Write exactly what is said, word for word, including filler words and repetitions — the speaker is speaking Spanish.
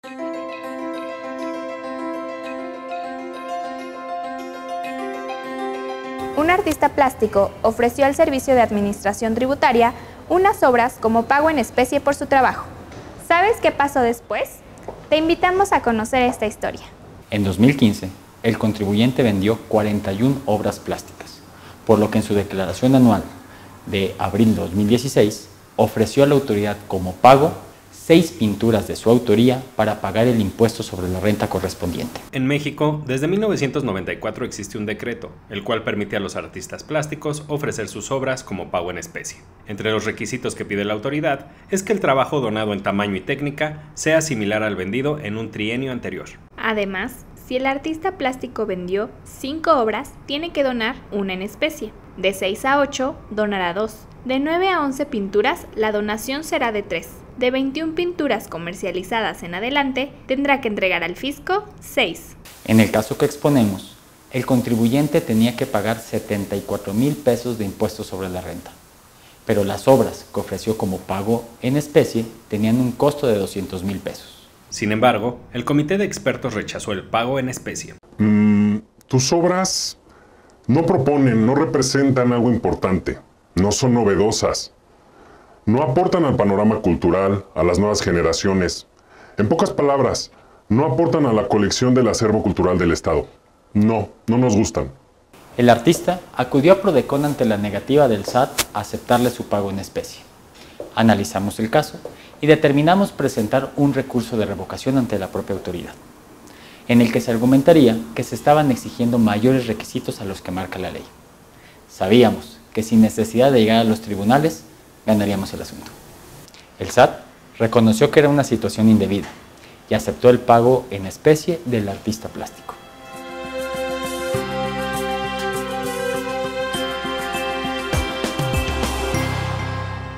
Un artista plástico ofreció al Servicio de Administración Tributaria unas obras como pago en especie por su trabajo. ¿Sabes qué pasó después? Te invitamos a conocer esta historia. En dos mil quince, el contribuyente vendió cuarenta y una obras plásticas, por lo que en su declaración anual de abril de dos mil dieciséis ofreció a la autoridad como pago seis pinturas de su autoría para pagar el impuesto sobre la renta correspondiente. En México, desde mil novecientos noventa y cuatro existe un decreto, el cual permite a los artistas plásticos ofrecer sus obras como pago en especie. Entre los requisitos que pide la autoridad es que el trabajo donado en tamaño y técnica sea similar al vendido en un trienio anterior. Además, si el artista plástico vendió cinco obras, tiene que donar una en especie. De seis a ocho, donará dos. De nueve a once pinturas, la donación será de tres. De veintiuna pinturas comercializadas en adelante, tendrá que entregar al fisco seis. En el caso que exponemos, el contribuyente tenía que pagar setenta y cuatro mil pesos de impuestos sobre la renta, pero las obras que ofreció como pago en especie tenían un costo de doscientos mil pesos. Sin embargo, el comité de expertos rechazó el pago en especie. Mm, tus obras no proponen, no representan algo importante, no son novedosas. No aportan al panorama cultural, a las nuevas generaciones. En pocas palabras, no aportan a la colección del acervo cultural del Estado. No, no nos gustan. El artista acudió a Prodecon ante la negativa del S A T a aceptarle su pago en especie. Analizamos el caso y determinamos presentar un recurso de revocación ante la propia autoridad, en el que se argumentaría que se estaban exigiendo mayores requisitos a los que marca la ley. Sabíamos que sin necesidad de llegar a los tribunales, ganaríamos el asunto. El S A T reconoció que era una situación indebida y aceptó el pago en especie del artista plástico.